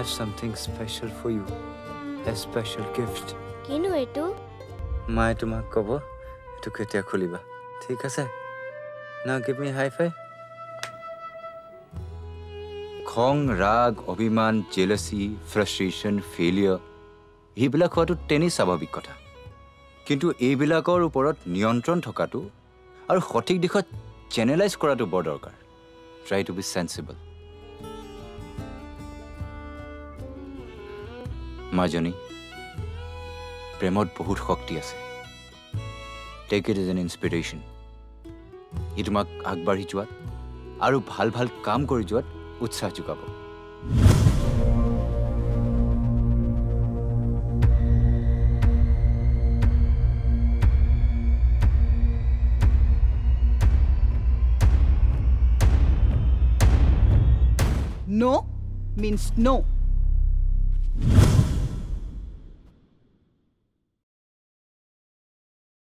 have something special for you. A special gift. Kino etu? Mai tumak kobo, etu ketia khuliba. Thik ase? Now give me a high five. Khong, rag, obhiman, jealousy, frustration, failure. Eibila khwatu teni sababik kotha. Kintu eibilakor uporot niyontron thokatu aru sothik dikhot channelize koratu বৰ দৰকাৰ. Try to be sensible. Majani, premot bahut shakti ase. Take it as an inspiration. ই তোমাক আগবাঢ়ি যোৱাত আৰু ভাল ভাল কাম কৰি যোৱাত উৎসাহ যোগাব। No means no.